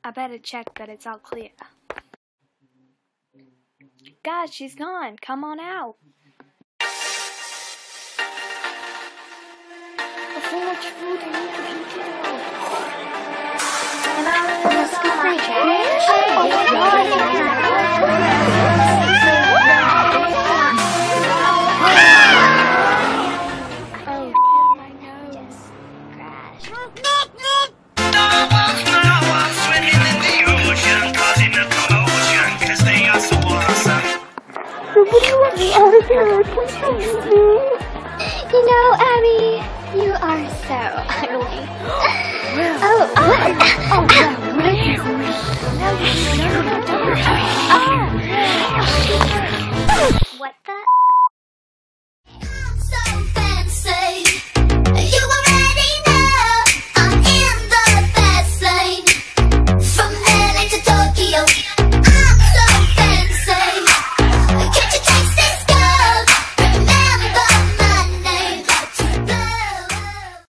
I better check that it's all clear. Guys, she's gone. Come on out. There's so much food. I need to eat it all. Let's go for a change. Oh my You know, Abby, you are so ugly. What the?